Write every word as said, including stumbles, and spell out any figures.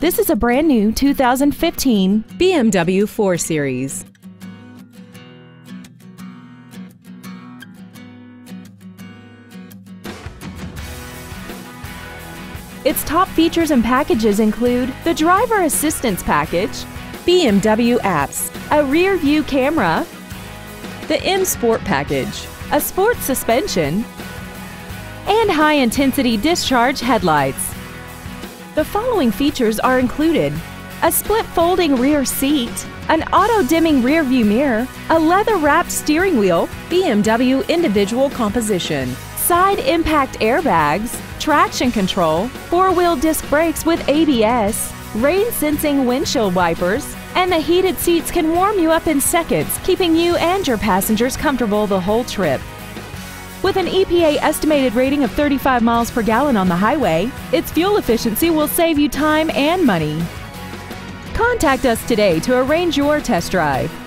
This is a brand new two thousand fifteen B M W four Series. Its top features and packages include the Driver Assistance Package, B M W apps, a rear view camera, the M Sport package, a sports suspension, and high-intensity discharge headlights. The following features are included: a split folding rear seat, an auto-dimming rear view mirror, a leather-wrapped steering wheel, B M W individual composition, side impact airbags, traction control, four-wheel disc brakes with A B S, rain-sensing windshield wipers, and the heated seats can warm you up in seconds, keeping you and your passengers comfortable the whole trip. With an E P A estimated rating of thirty-five miles per gallon on the highway, its fuel efficiency will save you time and money. Contact us today to arrange your test drive.